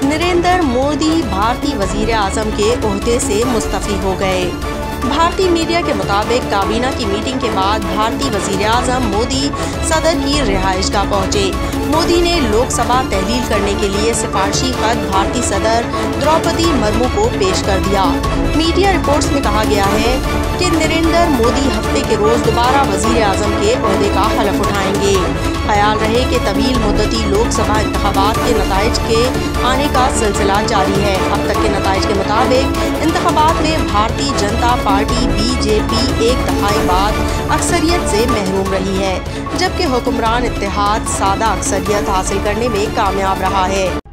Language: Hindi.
नरेंद्र मोदी भारतीय वजीराआजम के ओहदे से मुस्तफी हो गए। भारतीय मीडिया के मुताबिक काबीना की मीटिंग के बाद भारतीय वजीराआजम मोदी सदर की रिहाइशगाह पहुंचे। मोदी ने लोकसभा तहलील करने के लिए सिफारशी खत भारतीय सदर द्रौपदी मुर्मू को पेश कर दिया। मीडिया रिपोर्ट्स में कहा गया है कि नरेंद्र मोदी हफ्ते के रोज दोबारा वजीर-ए-आज़म के ओहदे का हलफ उठाएंगे। ख्याल रहे कि तवील मुद्दती लोकसभा इंतखाबात के नताइज के आने का सिलसिला जारी है। अब तक के नताइज के मुताबिक इंतखाबात में भारतीय जनता पार्टी बीजेपी एक दहाई बाद अक्सरियत से महरूम रही है, जबकि हुक्मरान इत्तेहाद सादा अक्सरियत हासिल करने में कामयाब रहा है।